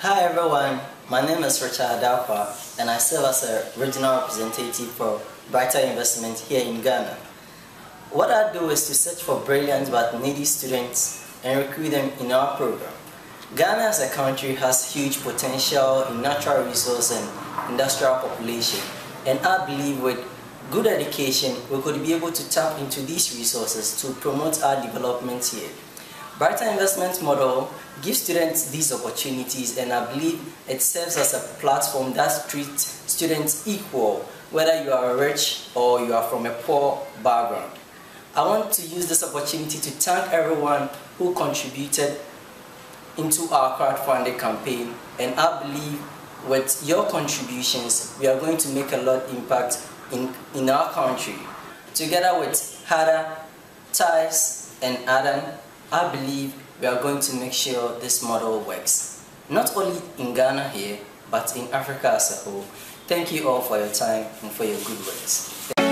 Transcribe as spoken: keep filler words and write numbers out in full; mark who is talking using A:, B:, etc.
A: Hi everyone, my name is Richard Adakwa and I serve as a regional representative for Brighter Investment here in Ghana. What I do is to search for brilliant but needy students and recruit them in our program. Ghana as a country has huge potential in natural resource and industrial population, and I believe with good education we could be able to tap into these resources to promote our development here. Brighter Investment model gives students these opportunities, and I believe it serves as a platform that treats students equal, whether you are rich or you are from a poor background. I want to use this opportunity to thank everyone who contributed into our crowdfunding campaign, and I believe with your contributions we are going to make a lot of impact in, in our country. Together with Hada, Thais and Adam, I believe we are going to make sure this model works, not only in Ghana here, but in Africa as a whole. Thank you all for your time and for your good words.